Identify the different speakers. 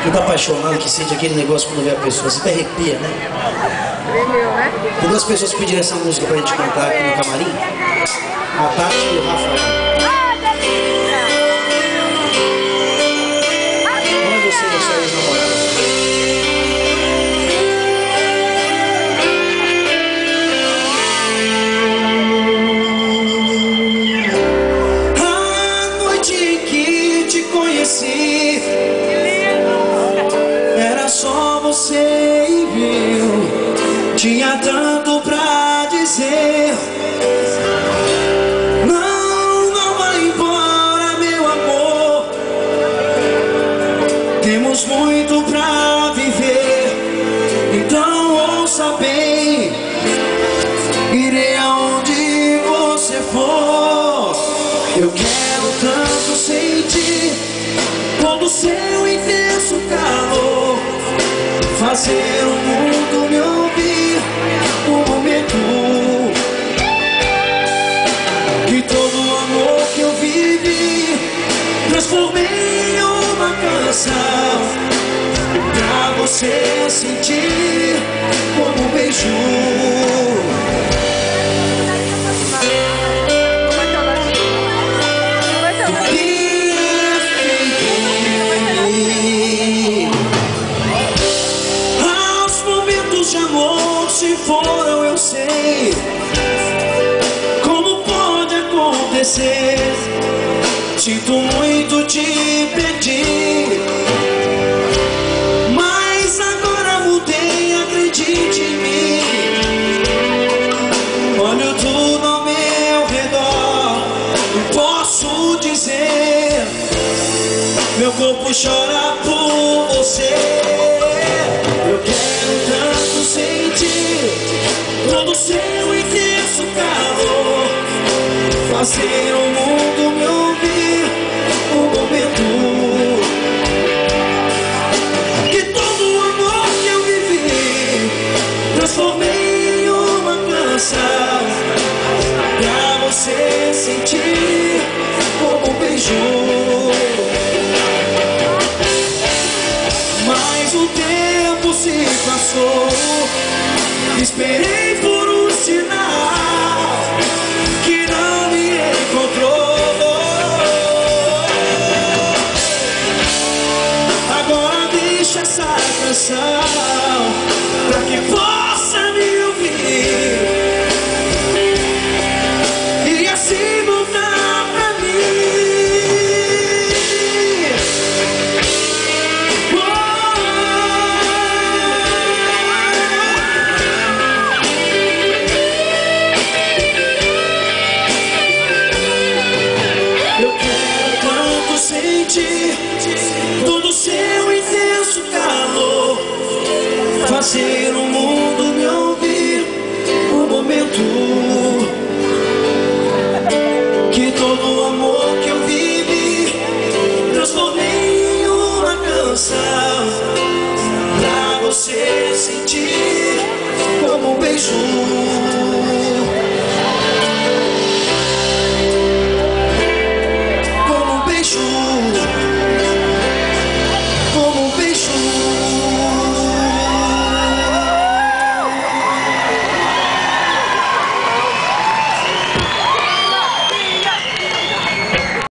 Speaker 1: Quem tá apaixonado, que sente aquele negócio quando vê a pessoa, você até arrepia, né? Tem duas pessoas que pediram essa música pra gente cantar aqui no camarim. A Tati e o Rafael. Como é você e a sua ex-namorada? A noite em que te conheci, era só você e eu. Tinha tanto pra dizer. Não, não vai embora, meu amor. Temos muito pra viver. Então ouça bem. Irei aonde você for. Eu quero tanto sentir todo o seu intenso calor. Fazer o mundo me ouvir um momento. Que todo o amor que eu vivi transformei em uma canção. Pra você sentir como um beijo. De amor se foram, eu sei. Como pode acontecer? Sinto muito te pedir, mas agora mudei, acredite em mim. Olho tudo ao meu redor e posso dizer: meu corpo chora por você. Eu quero tanto sentir todo o seu intenso calor. Fazer o mundo me ouvir um momento. Que todo o amor que eu vivi transformei em uma canção. Pra você sentir como um beijo. Mas o tempo se passou, esperei por um sinal que não me encontrou. Agora deixa essa canção pra que possa me ouvir e assim voltar pra mim. Todo o seu intenso calor. Fazer o mundo me ouvir um momento. Que todo o amor que eu vivi transformei em uma canção. Pra você sentir como um beijo. Como um beijo.